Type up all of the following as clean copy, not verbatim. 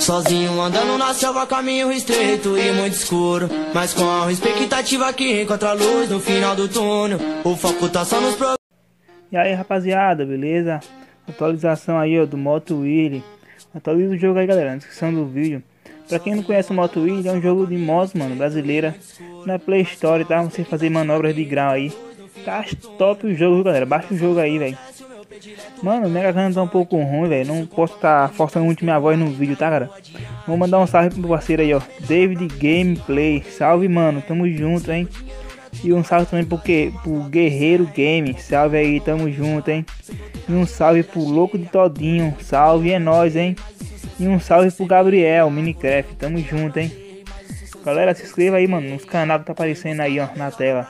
Sozinho andando na selva, caminho estreito e muito escuro, mas com a expectativa que encontra a luz no final do túnel. O foco tá só nos problemas. E aí rapaziada, beleza? Atualização aí ó, do Moto Willy. Atualiza o jogo aí galera, na descrição do vídeo. Pra quem não conhece o Moto Willy, é um jogo de motos, mano, brasileira. Na Play Store, tá? Você fazer manobras de grau aí. Tá top o jogo, galera. Baixa o jogo aí, velho. Mano, minha garganta tá um pouco ruim, velho. Não posso estar forçando muito minha voz no vídeo, tá, cara? Vou mandar um salve pro meu parceiro aí, ó. David Gameplay. Salve, mano. Tamo junto, hein? E um salve também pro Guerreiro Game. Salve aí, tamo junto, hein? E um salve pro Louco de Todinho. Salve, é nóis, hein? E um salve pro Gabriel, Minecraft. Tamo junto, hein? Galera, se inscreva aí, mano, nos canais que tá aparecendo aí, ó, na tela.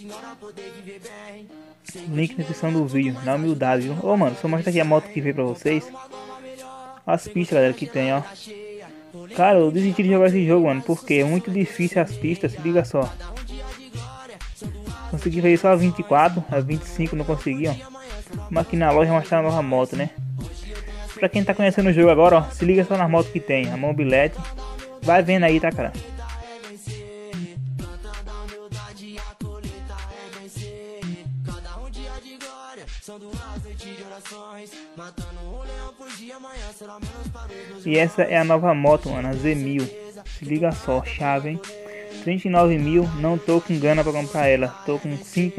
Link na descrição do vídeo, na humildade, viu? Ô, mano, só mostrar aqui a moto que veio pra vocês. As pistas, galera, que tem, ó. Cara, eu desisti de jogar esse jogo, mano, porque é muito difícil as pistas, se liga só. Consegui fazer só a 24, a 25 não consegui, ó. Mas aqui na loja mostrar a nova moto, né? Pra quem tá conhecendo o jogo agora, ó, se liga só nas motos que tem. A mobilete. Vai vendo aí, tá, cara? E essa é a nova moto, mano, a Z1000. Se liga só, chave, hein? 39 mil, não tô com grana pra comprar ela. Tô com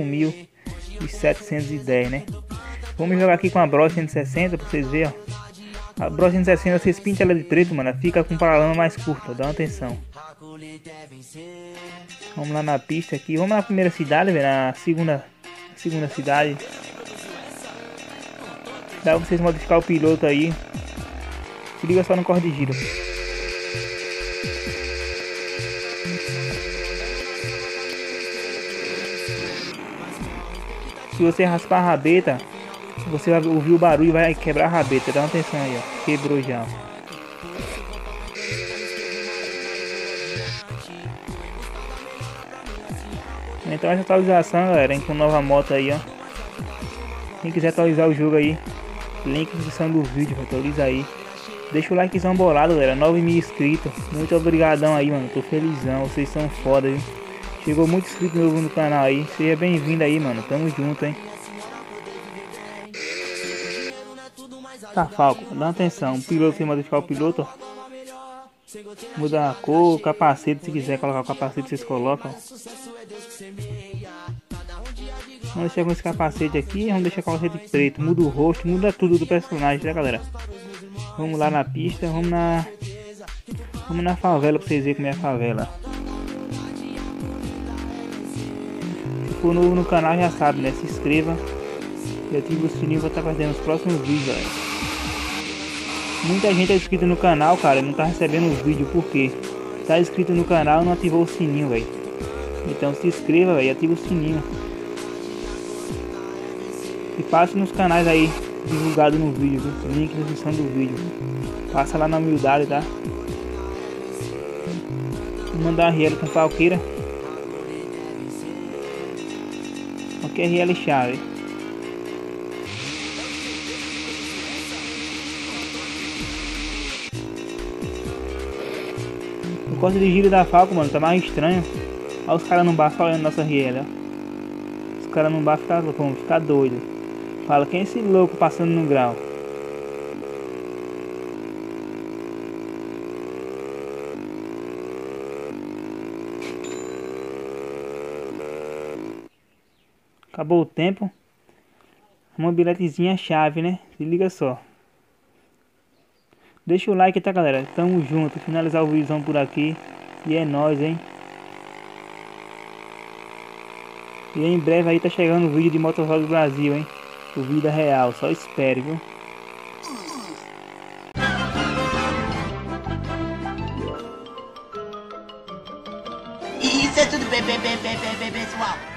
5.710, né? Vamos jogar aqui com a Bros 160 pra vocês verem, ó. A Bros 160, vocês pintam ela de preto, mano. Fica com paralama mais curta, dá uma atenção. Vamos lá na pista aqui. Vamos na primeira cidade, velho. Na segunda cidade. Dá pra vocês modificar o piloto aí. Se liga só no corte de giro. Se você raspar a rabeta, você vai ouvir o barulho e vai quebrar a rabeta. Dá uma atenção aí, ó. Quebrou já. Então essa atualização, galera, hein, com nova moto aí, ó. Quem quiser atualizar o jogo aí, link na descrição do vídeo, atualiza aí. Deixa o likezão bolado, galera. 9 mil inscritos. Muito obrigadão aí, mano. Tô felizão. Vocês são foda, viu? Chegou muito inscrito novo no canal aí. Seja bem-vindo aí, mano. Tamo junto, hein? Tá, Falco. Dá uma atenção. O piloto, você modificar o piloto, ó. Muda a cor, o capacete. Se quiser colocar o capacete, vocês colocam. Vamos deixar com esse capacete aqui. Vamos deixar com o capacete preto. Muda o rosto, muda tudo do personagem, tá, galera? Vamos lá na pista. Vamos na favela pra vocês verem como é a favela. Se for novo no canal já sabe, né? Se inscreva e ative o sininho pra estar perdendo os próximos vídeos, galera. Muita gente é inscrita no canal, cara, e não tá recebendo os vídeos porque tá inscrito no canal e não ativou o sininho, velho. Então se inscreva, velho, e ative o sininho. E passe nos canais aí divulgado no vídeo, viu? Link na descrição do vídeo. Passa lá na humildade, tá? Vou mandar uma RL com falqueira. Aqui é RL chave. O corte de giro da Falco, mano, tá mais estranho. Olha os caras no bar só olhando nossa RL, ó. Os caras no bar vão ficar doido. Fala, quem é esse louco passando no grau? Acabou o tempo. Uma mobiletezinha chave, né? Se liga só. Deixa o like, tá, galera? Tamo junto. Finalizar o vídeo por aqui. E é nóis, hein? E em breve aí tá chegando o vídeo de Motorrad do Brasil, hein? O vídeo é real, só espere, viu? Isso é tudo bem, pessoal.